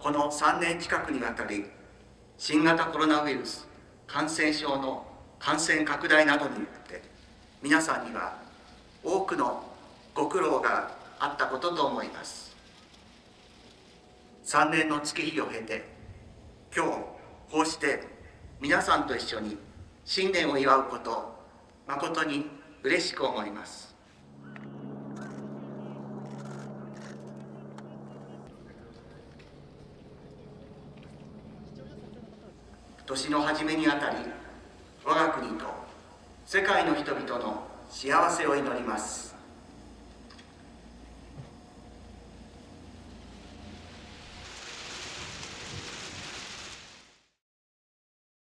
この3年近くにわたり、新型コロナウイルス感染症の感染拡大などによって皆さんには多くのご苦労があったことと思います。3年の月日を経て、今日こうして皆さんと一緒に新年を祝うこと、誠に嬉しく思います。年の初めにあたり、我が国と世界の人々の幸せを祈ります。